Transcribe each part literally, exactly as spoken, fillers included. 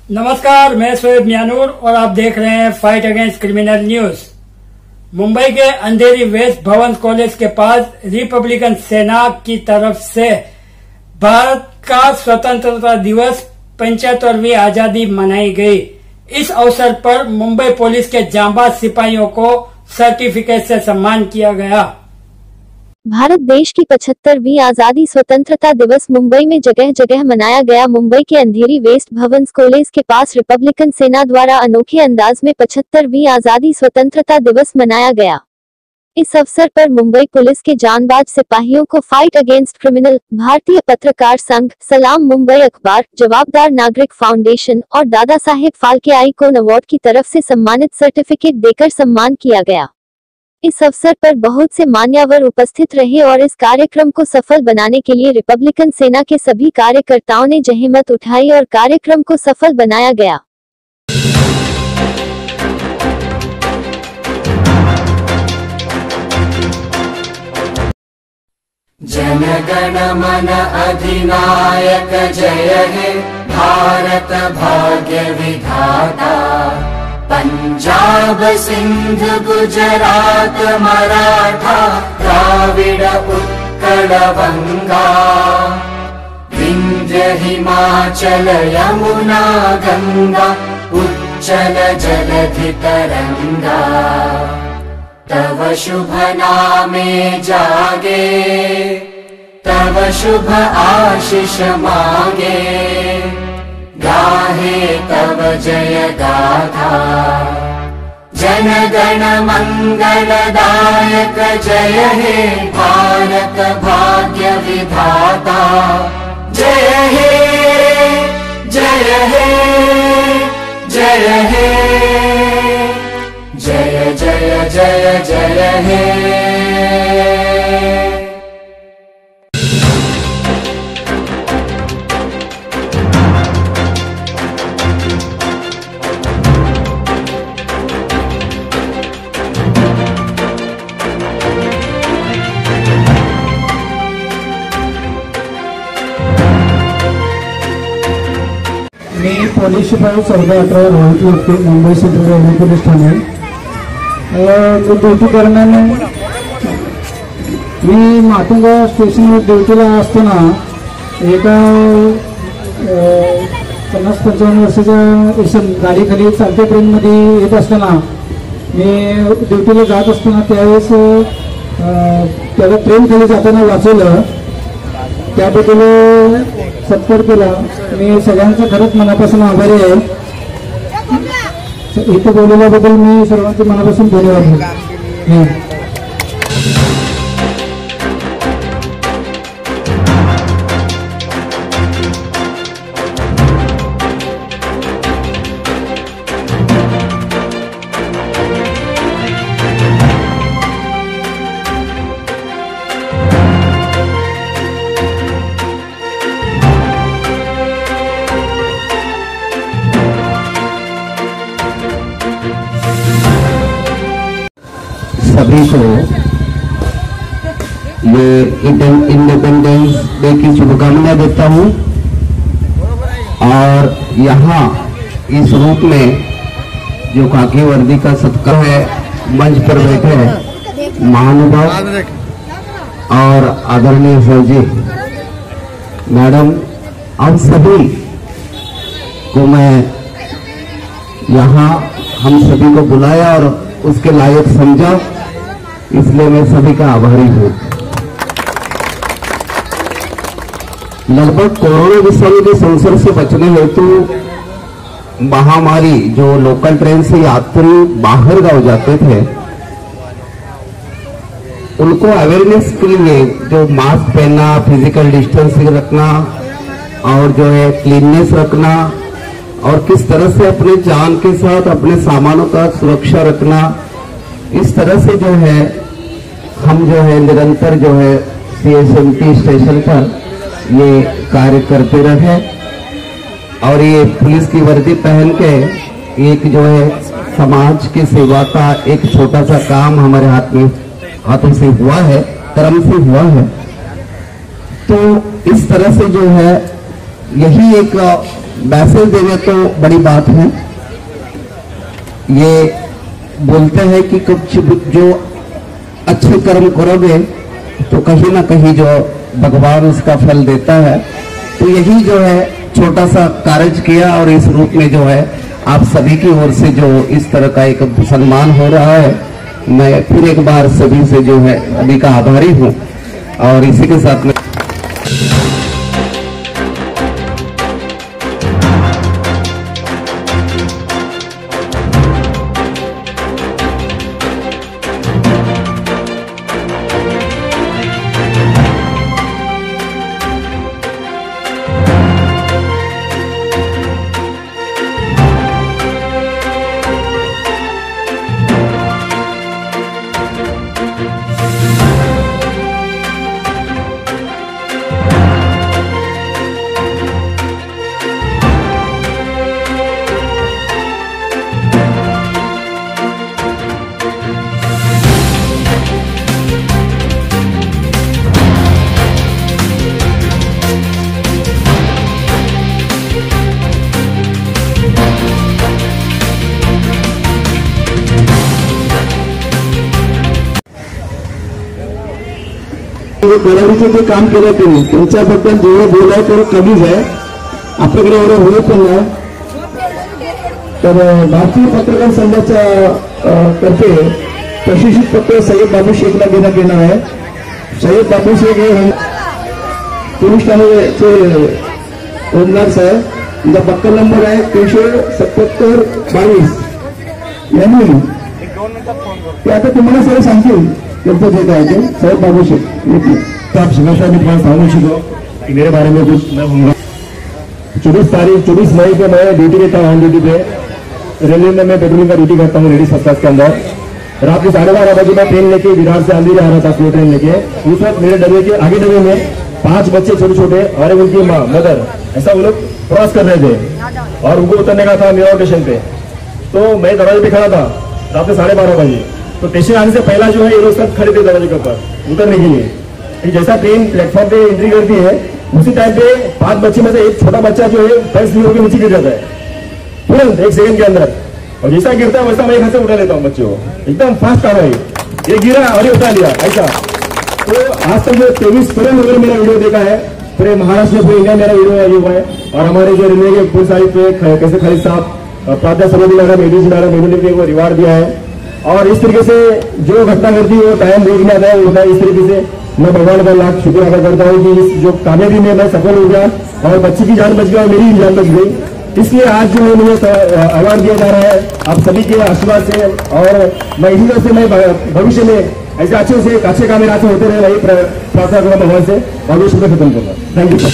नमस्कार, मैं शोएब मियानूर और आप देख रहे हैं fight against criminal news. Mumbai के अंधेरी वेस्ट भवन कॉलेज के पास रिपब्लिकन सेना की तरफ से भारत का स्वतंत्रता दिवस पचहत्तरवीं आजादी मनाई गई। इस अवसर पर मुंबई पुलिस के जांबाज सिपाहियों को सर्टिफिकेट से सम्मान किया गया। भारत देश की पचहत्तरवीं आजादी स्वतंत्रता दिवस मुंबई में जगह जगह मनाया गया। मुंबई के अंधेरी वेस्ट भवन कॉलेज के पास रिपब्लिकन सेना द्वारा अनोखे अंदाज में पचहत्तरवीं आजादी स्वतंत्रता दिवस मनाया गया। इस अवसर पर मुंबई पुलिस के जांबाज सिपाहियों को फाइट अगेंस्ट क्रिमिनल, भारतीय पत्रकार संघ, सलाम मुंबई अखबार, जवाबदार नागरिक फाउंडेशन और दादा साहेब फाल्के आइकॉन अवार्ड की तरफ से सम्मानित सर्टिफिकेट देकर सम्मान किया गया। इस अवसर पर बहुत से मान्यवर उपस्थित रहे और इस कार्यक्रम को सफल बनाने के लिए रिपब्लिकन सेना के सभी कार्यकर्ताओं ने जहिमत उठाई और कार्यक्रम को सफल बनाया गया। जन गण मन अधिनायक जय हे भारत भाग्य विधाता। पंजाब सिंध गुजरात मराठा द्राविड उत्कल बंगा। विंध्य हिमाचल यमुना गंगा उच्चल जलधि तरंगा। तव शुभ नामे जागे तव शुभ आशीष मांगे। गाहे तव जय गाथा जन गण मंगलदायक जय हे भारत भाग्य विधाता। जय हे जय हे जय हे जय जय जय जय हे। मी पोलीस शिपाई चौदा अठरा Rohit Loke Mumbai central railway police ठाणे। ड्युटी दरम्यान मी माटुंगा स्टेशनवर ड्युटीला असताना एका पन्नास पंचावन्न वर्षाच्या एसम गाडीखाली चालत्या ट्रेनमध्ये येत असताना मी ड्युटीला जात असताना त्यावेळेस त्याला ट्रेन खाली जाताना वाचवलं, त्याबद्दल सत्कार केला। मी सगळ्यांचं खरंच मनापासून आभारी आहे। इथं बोलल्याबद्दल मी सर्वांचे मनापासून धन्यवाद देतो। सभी को ये इंडिपेंडेंस डे की शुभकामनाएं देता हूं। और यहाँ इस रूप में जो खाकी वर्दी का सत्कार है, मंच पर बैठे हैं महानुभाव और आदरणीय सर जी, मैडम, आप सभी को मैं यहाँ हम सभी को बुलाया और उसके लायक समझा, इसलिए मैं सभी का आभारी हूँ। लगभग कोरोना विषाणु के संसर्ग से बचने हेतु महामारी जो लोकल ट्रेन से यात्री बाहर गांव जाते थे उनको अवेयरनेस के लिए जो मास्क पहनना, फिजिकल डिस्टेंसिंग रखना और जो है क्लीननेस रखना और किस तरह से अपने जान के साथ अपने सामानों का सुरक्षा रखना, इस तरह से जो है हम जो है निरंतर जो है सीएसएमटी स्टेशन पर ये कार्य करते रहे। और ये पुलिस की वर्दी पहन के एक जो है समाज की सेवा का एक छोटा सा काम हमारे हाथ में हाथों से हुआ है, कर्म से हुआ है। तो इस तरह से जो है यही एक मैसेज देने तो बड़ी बात है। ये बोलते हैं कि कुछ जो अच्छे कर्म करोगे तो कहीं ना कहीं जो भगवान उसका फल देता है। तो यही जो है छोटा सा कार्य किया और इस रूप में जो है आप सभी की ओर से जो इस तरह का एक सम्मान हो रहा है, मैं फिर एक बार सभी से जो है सभी का आभारी हूँ। और इसी के साथ में कळवणीचं जे काम केलं त्यांनी त्यांच्याबद्दल जेवढं बोलाय तेवढं कमीच आहे, आपल्याकडे एवढं होत पण नाही। तर भारतीय पत्रकार संघाच्या तर्फे प्रशिक्षित पत्र सय्यद बाबू शेखला देण्यात येणार आहे। सय्यद बाबू शेख हे पोलीस ठाण्याचे ओमदार साहेब, त्यांचा बक्कल नंबर आहे तीनशे सत्याहत्तर बावीस यांनी ते आता तुम्हाला सगळं सांगतील त्यांचं जे काय ते सय्यद बाबू शेख। आप हमेशा भी तुम्हारा सामने शिको कि मेरे बारे में कुछ मैं बोलूंगा। चौबीस तारीख चौबीस मई को मैं ड्यूटी देता हूँ, ऑन ड्यूटी पे रेलवे में मैं पेट्रोलिंग का ड्यूटी करता हूँ लेडीज फर्स्ट क्लास के अंदर। रात के साढ़े बारह बजे मैं ट्रेन लेके बिहार से अंधेरी आ रहा था, स्लो ट्रेन लेके। उस वक्त मेरे डब्बे के आगे डब्बे में पांच बच्चे छोटे छोटे और उनकी माँ मदर ऐसा वो लोग क्रॉस कर रहे थे और उनको उतरने का था मेरा स्टेशन पे। तो मैं दरवाजे पे खड़ा था रात के साढ़े बारह बजे। तो स्टेशन आने से पहला जो है ये लोग सब खड़े थे दरवाजे के ऊपर उतरने के लिए। जैसा ट्रेन प्लेटफॉर्म पे एंट्री करती है उसी टाइम पे पांच बच्चे में से एक छोटा बच्चा जो है फर्स्ट फ्लोर के नीचे गिर जाता है तुरंत एक सेकंड के अंदर। और जैसा गिरता है वैसा मैं घर से उठा लेता हूँ बच्चे को, एकदम फास्ट काम है। ये गिरा और ये उठा लिया ऐसा। तो आज तक जो तेईस करोड़ लोगों ने मेरा वीडियो देखा है, पूरे महाराष्ट्र में पूरे इंडिया मेरा वीडियो हुआ है। और हमारे जो रेलवे के पुलिस आयुक्त कैसे खलीद साहब, प्राध्यापक सरोजी मैडम, एडीसी मैडम, इन्होंने को रिवार्ड दिया है। और इस तरीके से जो घटना घटती है वो टाइम देखने आता है होता है। इस तरीके से मैं भगवान का लाख शुक्र अदा करता हूँ कि इस जो कामयाबी में मैं सफल हो गया और बच्ची की जान बच गई और मेरी भी जान बच गई। इसलिए आज जो है मुझे अवार्ड दिया जा रहा है आप सभी के आशीर्वाद से। और मैं इसी तरह से मैं भविष्य में ऐसे अच्छे से अच्छे काम मेरे होते रहे, वही प्रार्थना करूँगा भगवान से और ये शुक्र खत्म करूँगा। Thank you.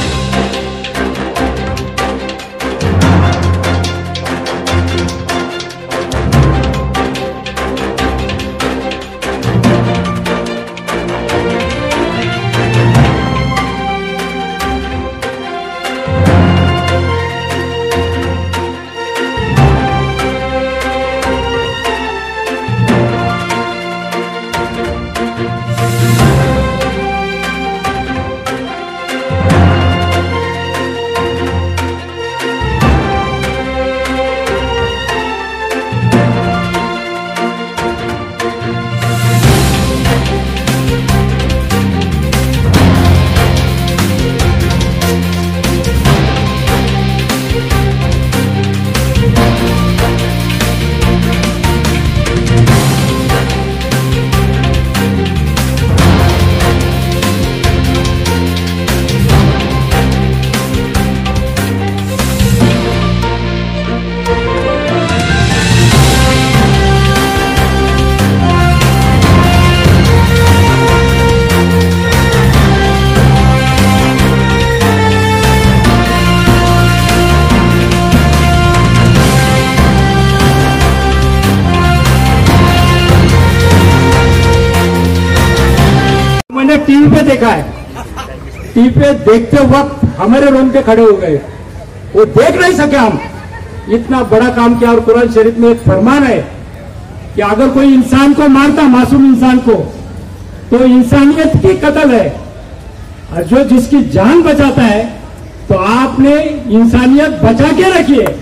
मैंने टीवी पे देखा है, टीवी पे देखते वक्त हमारे रोंगटे खड़े हो गए। वो देख नहीं सके हम, इतना बड़ा काम किया। और कुरान शरीफ में एक फरमान है कि अगर कोई इंसान को मारता, मासूम इंसान को, तो इंसानियत की कत्ल है। और जो जिसकी जान बचाता है तो आपने इंसानियत बचा के रखी है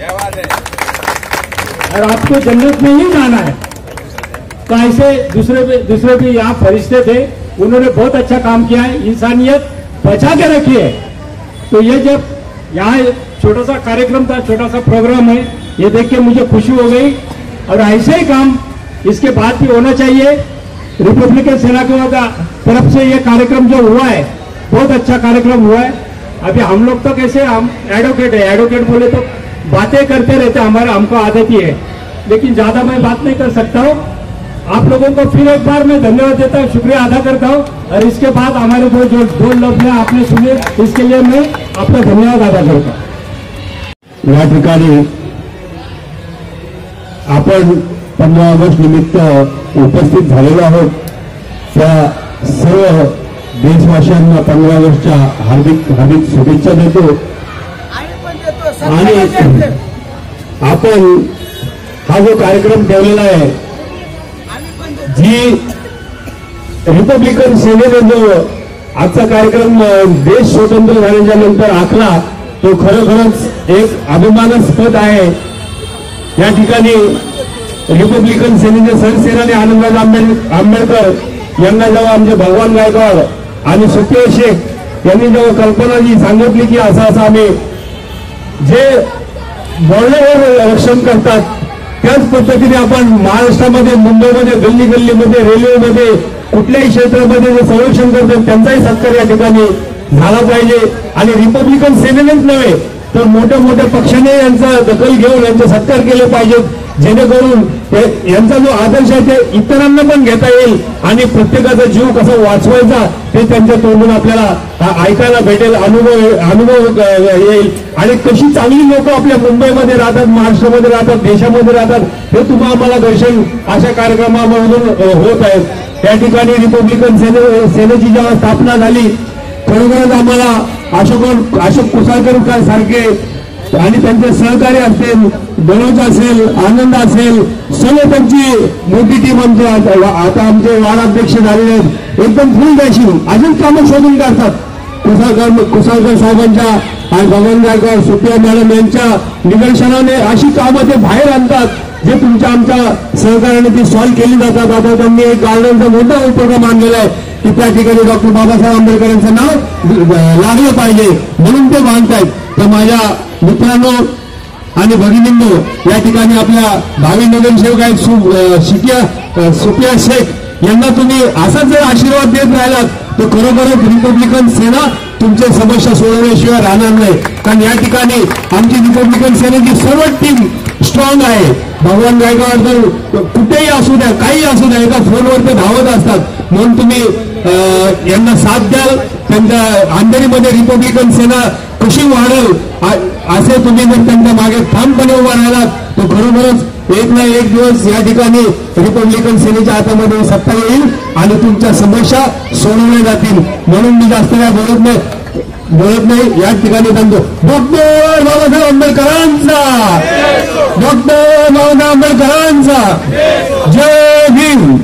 और आपको जन्नत में ही जाना है। तो ऐसे दूसरे भी दूसरे भी यहाँ फरिश्ते थे, उन्होंने बहुत अच्छा काम किया है, इंसानियत बचा के रखी है। तो ये जब यहाँ छोटा सा कार्यक्रम था, छोटा सा प्रोग्राम है, ये देख के मुझे खुशी हो गई। और ऐसे ही काम इसके बाद भी होना चाहिए। रिपब्लिकन सेना की तरफ से ये कार्यक्रम जो हुआ है बहुत अच्छा कार्यक्रम हुआ है। अभी हम लोग तो कैसे, हम एडवोकेट है, एडवोकेट बोले तो बातें करते रहते, हमारा हमको आदत ही है, लेकिन ज्यादा मैं बात नहीं कर सकता हूँ। आप लोगों को फिर एक बार मैं धन्यवाद देता हूँ, शुक्रिया अदा करता हूँ। और इसके बाद हमारे दो जो दो लोग हैं आपने सुने, इसके लिए मैं आपका धन्यवाद अदा करता हूँ। या ठिकाणी आपण पंधरा ऑगस्ट निमित्त उपस्थित झालेलो आहोत। त्या सर्व देशवासियांना पंधरा ऑगस्टच्या हार्दिक हार्दिक शुभेच्छा देतो। आणि आपण हा जो कार्यक्रम ठेवलेला आहे, जी रिपब्लिकन सेनेने जो आजचा कार्यक्रम देश स्वतंत्र झाल्याच्या नंतर आखला, तो खरोखरच एक अभिमानास्पद आहे। या ठिकाणी रिपब्लिकन सेनेचे सरसेनानी आनंदराज आंबेडकर यांना जेव्हा आमचे भगवान गायकवाड आणि सुप्रिया शेख यांनी जेव्हा कल्पना जी सांगितली की असं असं आम्ही जे बोलण्यावर रक्षण करतात, त्याच पद्धतीने आपण महाराष्ट्रामध्ये, मुंबईमध्ये, गल्ली गल्लीमध्ये, रेल्वेमध्ये, कुठल्याही क्षेत्रामध्ये जे संरक्षण करतात त्यांचाही सत्कार या ठिकाणी झाला पाहिजे। आणि रिपब्लिकन सेनेनेच नव्हे तर मोठ्या मोठ्या पक्षाने यांचा दखल घेऊन यांचे सत्कार केले पाहिजेत, जेणेकरून यांचा जो आदर्श आहे ते इतरांना पण घेता येईल आणि प्रत्येकाचा जीव कसा वाचवायचा ते त्यांच्या तोंडून आपल्याला ऐकायला भेटेल, अनुभव अनुभव येईल। आणि कशी चांगली लोक आपल्या मुंबईमध्ये राहतात, महाराष्ट्रामध्ये राहतात, देशामध्ये राहतात, हे तुम्हाला आम्हाला दर्शन अशा कार्यक्रमामधून होत आहे। त्या ठिकाणी रिपब्लिकन सेने सेनेची जेव्हा स्थापना झाली, खरोखरच आम्हाला अशोक अशोक कुसाळकर सारखे आणि त्यांचे सहकारी असतील, मनोज असेल, आनंद असेल, सर्व त्यांची मोठी टीम आमच्या आता आमचे वार्डाध्यक्ष झालेले आहेत, एकदम फुल डॅशिंग अजून कामं शोधून काढतात। कुसाळकर कुसाळकर साहेबांच्या आणि भगवान गायकवाड, सुप्रिया मॅडम यांच्या निदर्शनाने अशी कामं ते बाहेर आणतात जे तुमच्या आमच्या सहकार्याने ती सॉल्व्ह केली जातात। आता त्यांनी एक गार्डनचा मोठा उपक्रम आणलेला आहे की त्या ठिकाणी डॉक्टर बाबासाहेब आंबेडकरांचं नाव लागलं पाहिजे म्हणून ते बांधतायत। तर माझ्या मित्रांनो आणि भगिनींनो, या ठिकाणी आपल्या भावी नगरसेवक आहेत सुप्रिया सुप्रिया शेख यांना तुम्ही असाच जर आशीर्वाद देत राहिलात तर खरोखरच रिपब्लिकन सेना तुमच्या समस्या सोडवण्याशिवाय राहणार नाही। कारण या ठिकाणी आमची रिपब्लिकन सेनेची सर्व टीम स्ट्रॉंग आहे। भगवान गायकवाड जर कुठेही असू द्या, काही असू द्या, एका फोनवर ते धावत असतात, म्हणून तुम्ही यांना साथ द्याल। त्यांच्या अंधेरीमध्ये रिपब्लिकन सेना कशी वाढेल असे तुम्ही जर त्यांच्या मागे ठामपणे उभा राहिलात तर खरोखरच एक ना एक दिवस या ठिकाणी रिपब्लिकन सेनेच्या हातामध्ये सत्ता येईल आणि तुमच्या समस्या सोडवल्या जातील। म्हणून मी जास्त काय बोलत नाही बोलत नाही या ठिकाणी सांगतो, डॉक्टर बाबासाहेब आंबेडकरांचा, डॉक्टर बाबासाहेब आंबेडकरांचा जय भीम।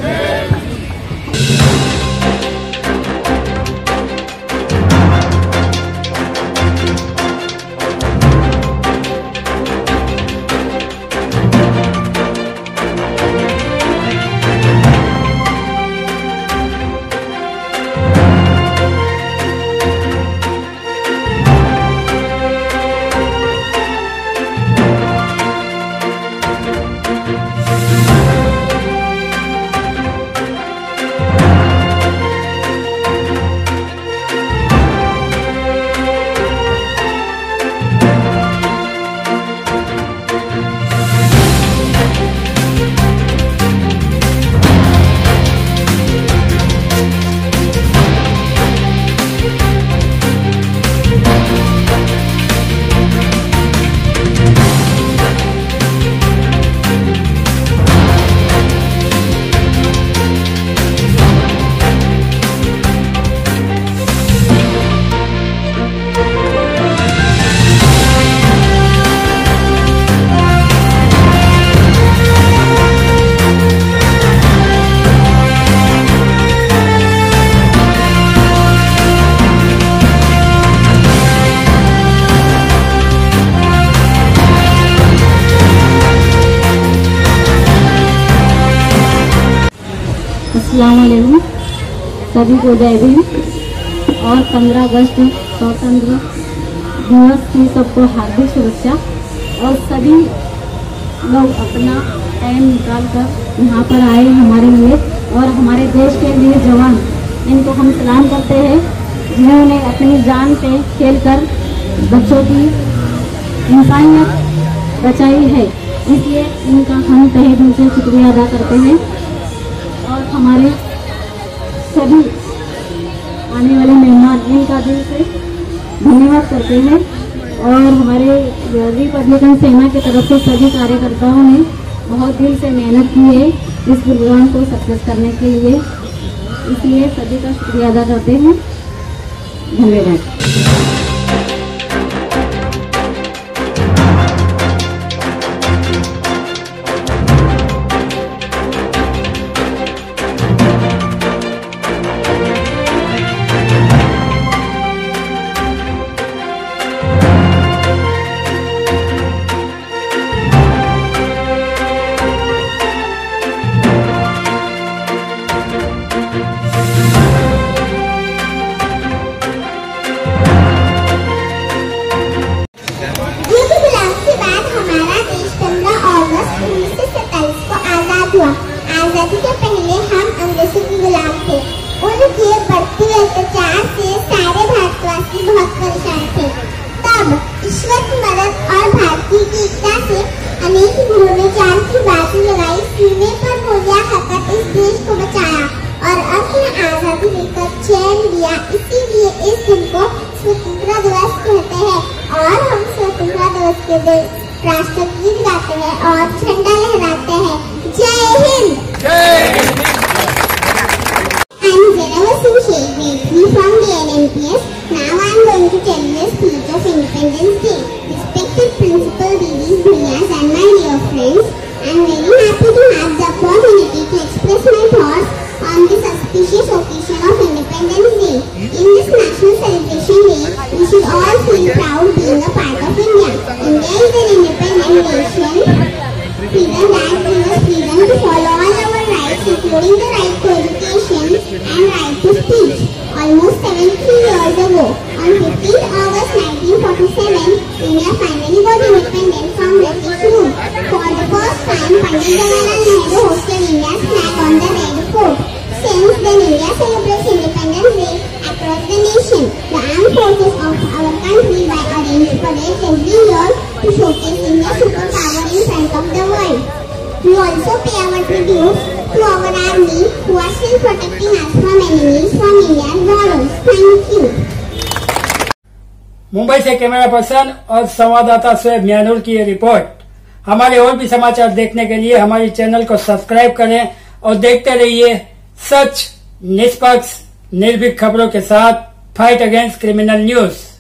अस्सलाम वालेकुम, सभी को जय भीम। और पंद्रह अगस्त स्वतंत्र दिवस की सबको हार्दिक शुभेच्छा। और सभी लोग अपना टाइम निकाल कर यहाँ पर आए हमारे लिए, और हमारे देश के लिए जवान, इनको हम सलाम करते हैं जिन्होंने अपनी जान पे खेलकर बच्चों की इंसानियत बचाई है। इसलिए इनका हम तहे दिल से शुक्रिया अदा करते हैं और हमारे सभी आने वाले मेहमान इनका दिल से धन्यवाद करते हैं। और हमारे रिपब्लिकन सेना की तरफ से सभी कार्यकर्ताओं ने बहुत दिल से मेहनत की है इस प्रोग्राम को सक्सेस करने के लिए, इसलिए सभी का शुक्रिया अदा करते हैं। धन्यवाद। आजादी के पहले हम अंग्रेजों के गुलाम थे। उनके बढ़ते अत्याचार से सारे भारतवासी बहुत परेशान थे। तब ईश्वर की मदद और भारतीय की एकता से अनेक वीरों ने जान की बाजी लगाई, सीने पर गोलियां खाकर इस देश को बचाया और अपनी आजादी लेकर चैन लिया। इसीलिए इस दिन को स्वतंत्रता दिवस कहते हैं और हम स्वतंत्रता दिवस के दिन राष्ट्रगीत गाते हैं और झंडा लहराते हैं। जय Hind. I'm Zenava Singh Shekhi from the N N P S. Now I'm going to tell you a speech of Independence Day. Respected Principal Didis, Bhaias and my dear friends, I'm very happy to have the opportunity to express my thoughts on this auspicious occasion of Independence Day. In this national celebration day, we should all feel proud being a part of India. India is an independent nation. Freedom that gives us freedom to follow all our rights, including the right to education and right to speech. Almost seventy years ago, on fifteenth August nineteen forty-seven, India finally got independent from British rule. For the first time, Pandit Jawaharlal Nehru hosted India's flag on the Red Fort. Since then, India celebrates Independence Day across the nation. The armed forces of our country by arranging parades every year to showcase India's superpower in front of the world. We also pay our tribute to our army who are still protecting us from enemies from India's borders. Thank you. Mumbai से camera person और संवाददाता शोएब म्यानूर की ये report. हमारे और भी समाचार देखने के लिए हमारे चैनल को सब्सक्राइब करें और देखते रहिए सच, निष्पक्ष, निर्भीक खबरों के साथ फाइट अगेंस्ट क्रिमिनल न्यूज।